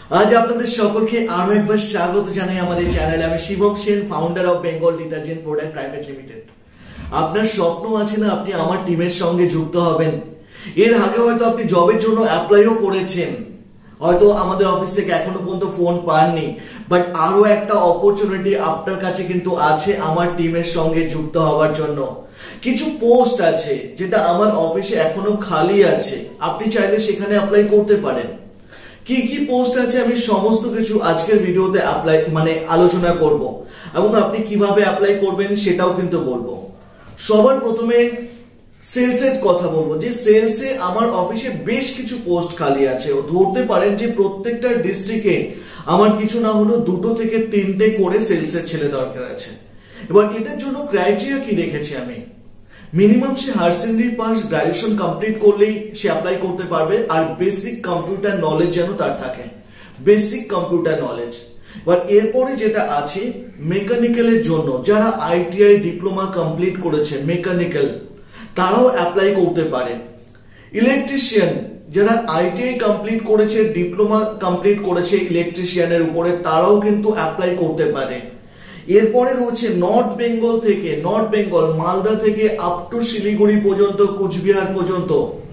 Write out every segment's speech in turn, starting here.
आज আপনাদের সকলকে আরো একবার স্বাগত জানাই আমাদের চ্যানেলে। আমি Shivam Sen, founder of Bengal detergent product private limited. আপনার স্বপ্ন আছে না আপনি আমার টিমের সঙ্গে যুক্ত হবেন? এর আগে হয়তো আপনি জবের জন্য অ্যাপ্লাইও করেছেন, হয়তো আমাদের অফিস থেকে এখনো পর্যন্ত ফোন পাননি, বাট আরো একটা অপরচুনিটি আপনার কাছে কিন্তু আছে আমার টিমের সঙ্গে যুক্ত হওয়ার জন্য। কিছু পোস্ট আছে যেটা আমার অফিসে এখনো খালি আছে, আপনি চাইলে সেখানে অ্যাপ্লাই করতে পারেন। কি কি পোস্ট আছে আমি সমস্ত কিছু আজকের ভিডিওতে আলোচনা করব এবং আপনি কিভাবে অ্যাপ্লাই করবেন সেটাও কিন্তু বলবো। সবার প্রথমে সেলসের কথা বলবো, যে সেলসে আমার অফিসে বেশ কিছু পোস্ট খালি আছে। ধরতে পারেন যে প্রত্যেকটা ডিস্ট্রিক্টে আমার কিছু না হলো 2 থেকে 3টে করে সেলসের ছেলে দরকার আছে। এবার এটার জন্য ক্রাইটেরিয়া কি রেখেছি আমি, মিনিমাম সে higher secondary pass graduation complete করলেই সে অ্যাপ্লাই করতে পারবে, আর বেসিক কম্পিউটার নলেজ যেন তার থাকে, বেসিক কম্পিউটার নলেজ। এবার এরপরে যেটা আছে মেকানিক্যালের জন্য যারা আইটিআই ডিপ্লোমা কমপ্লিট করেছে মেকানিক্যাল, তারাও অ্যাপ্লাই করতে পারে। ইলেকট্রিশিয়ান যারা আইটিআই কমপ্লিট করেছে, ডিপ্লোমা কমপ্লিট করেছে ইলেকট্রিশিয়ানের উপরে, তারাও কিন্তু অ্যাপ্লাই করতে পারে। এরপরে রয়েছে নর্থ বেঙ্গল থেকে, নর্থ বেঙ্গল মালদা থেকে আপ টু শিলিগুড়ি পর্যন্ত, কুচবিহার পর্যন্ত।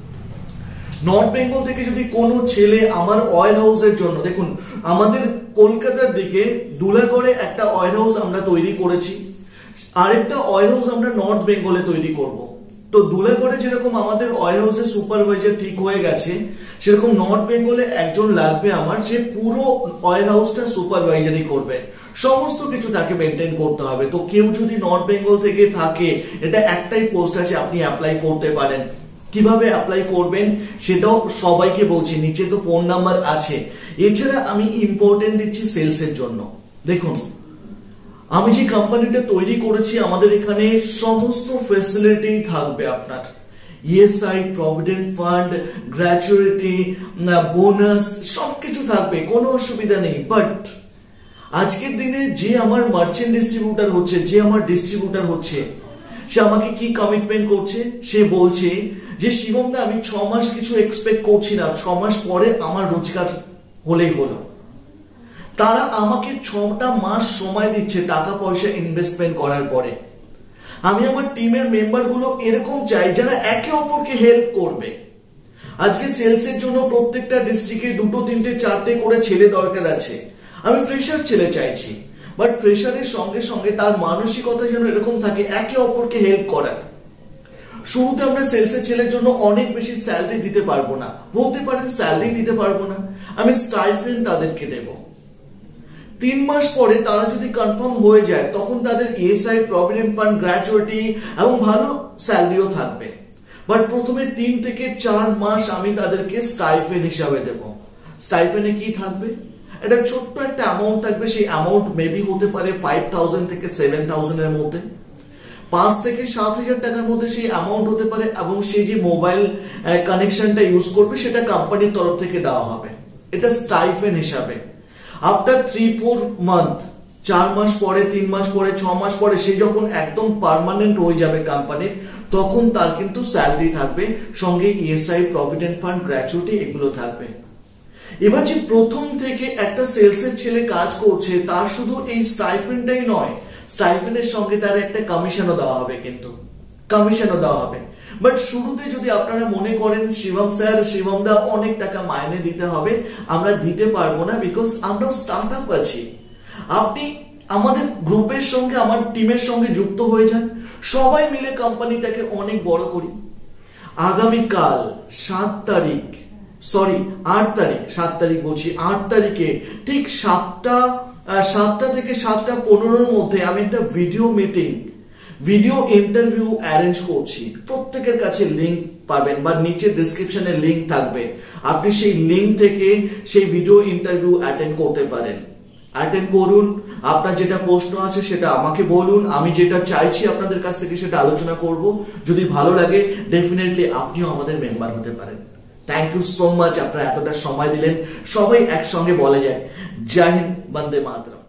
নর্থ বেঙ্গল থেকে যদি কোনো ছেলে আমার অয়েল হাউসের জন্য, দেখুন আমাদের কলকাতার দিকে দুলাগড়ে একটা অয়েল হাউস আমরা তৈরি করেছি, আরেকটা অয়েল হাউস আমরা নর্থ বেঙ্গলে তৈরি করব। তো দুলাগড়ে যেরকম আমাদের অয়েল হাউসের সুপারভাইজার ঠিক হয়ে গেছে, সেরকম নর্থ বেঙ্গলে একজন লাগবে আমার, যে পুরো অয়েল হাউসটা সুপারভাইজারই করবে, সমস্ত কিছু তাকে মেনটেন করতে হবে। তো কেউ যদি নর্থ বেঙ্গল থেকে থাকে, এটা একটাই পোস্ট আছে, আপনি অ্যাপ্লাই করতে পারেন। কিভাবে অ্যাপ্লাই করবেন সেটাও সবাইকে বলছি, নিচে তো ফোন নাম্বার আছে। এছাড়া আমি ইম্পর্টেন্ট দিচ্ছি সেলসের জন্য। দেখুন আমি যে কোম্পানিটা তৈরি করেছি, আমাদের এখানে সমস্ত ফ্যাসিলিটি থাকবে আপনার, ESI, provident fund, gratuity, bonus, সবকিছু থাকবে, কোনো অসুবিধা নেই। বাট আজকের দিনে যে আমার মার্চেন্ট ডিস্ট্রিবিউটার হচ্ছে, যে আমার ডিস্ট্রিবিউটার হচ্ছে, সে আমাকে কি কমিটমেন্ট করছে, সে বলছে যে শিবম দা আমি 6 মাস কিছু এক্সপেক্ট করছি না, 6 মাস পরে আমার রোজগার হলেই হলো। তারা আমাকে 6টা মাস সময় দিচ্ছে টাকা পয়সা ইনভেস্টমেন্ট করার পরে। আমি আমার টিমের মেম্বার গুলো এরকম চাই যারা একে অপরকে হেল্প করবে। আজকে সেলসের জন্য প্রত্যেকটা ডিস্ট্রিক্টে 2, 3, 4টে করে ছেলে দরকার আছে। আমি ফ্রেশার ছেলে চাইছি, বাট ফ্রেশারের সঙ্গে সঙ্গে তার মানসিকতা যেন এরকম থাকে একে অপরকে হেল্প করার। শুরুতে আমরা সেলসের ছেলের জন্য অনেক বেশি স্যালারি দিতে পারবো না, বলতে পারেন স্যালারি দিতে পারবো না, আমি স্টাইপেন্ড তাদেরকে দেব। 3 মাস পরে তারা যদি কনফার্ম হয়ে যায়, তখন তাদের ইএসআই, প্রভিডেন্ট ফান্ড, গ্র্যাচুইটি এবং ভালো স্যালারিও থাকবে। বাট প্রথমে 3 থেকে 4 মাস আমি তাদেরকে স্টাইপেন্ড হিসাবে দেব। স্টাইপেন্ডে কি থাকবে, এটা ছোট্ট একটা অ্যামাউন্ট থাকবে, সেই অ্যামাউন্ট মেবি হতে পারে 5000 থেকে 7000 এর মধ্যে, 5 থেকে 7000 টাকার মধ্যে সেই অ্যামাউন্ট হতে পারে। এবং সেই যে মোবাইল কানেকশনটা ইউজ করবে সেটা কোম্পানির তরফ থেকে দেওয়া হবে, এটা স্টাইপেন্ড হিসাবে। আফটার 3-4 মান্থ, 4 মাস পরে, 3 মাস পরে, 6 মাস পরে, সে যখন একদম পার্মানেন্ট হয়ে যাবে কোম্পানির, তখন তার কিন্তু স্যালারি থাকবে, সঙ্গে ইএসআই, প্রভিডেন্ট ফান্ড, গ্র্যাচুইটি এগুলো থাকবে। এবার যে প্রথম থেকে একটা সেলসের ছেলে কাজ করছে, তার শুধু এই স্টাইপেন্ডটাই নয়, স্টাইপেন্ডের সঙ্গে তার একটা কমিশনও দেওয়া হবে, কিন্তু কমিশনও দেওয়া হবে। বাট শুরুতে যদি আপনারা মনে করেন শিবম স্যার, শিবম দা অনেক টাকা মাইনে দিতে হবে, আমরা দিতে পারবো না, বিকজ আমরাও স্টার্ট আপ আছি। আপনি আমাদের গ্রুপের সঙ্গে, আমার টিমের সঙ্গে যুক্ত হয়ে যান, সবাই মিলে কোম্পানিটাকে অনেক বড় করি। আগামীকাল 8 তারিখ বলছি, 8 তারিখে ঠিক 7টা থেকে 7:15 মধ্যে আমি একটা ভিডিও ইন্টারভিউ অ্যারেঞ্জ করছি। প্রত্যেকের কাছে লিংক পাবেন বা নিচে ডেসক্রিপশনে লিংক থাকবে, আপনি সেই লিংক থেকে সেই ভিডিও ইন্টারভিউ অ্যাটেন্ড করতে পারেন। অ্যাটেন্ড করুন, আপনার যেটা প্রশ্ন আছে সেটা আমাকে বলুন, আমি যেটা চাইছি আপনাদের কাছ থেকে সেটা আলোচনা করব। যদি ভালো লাগে ডেফিনেটলি আপনিও আমাদের মেম্বার হতে পারেন। থ্যাংক ইউ সো মাচ, আপনারা এতটা সময় দিলেন। সবাই একসঙ্গে বলা যায় জয় হিন্দ, বন্দে মাতরম।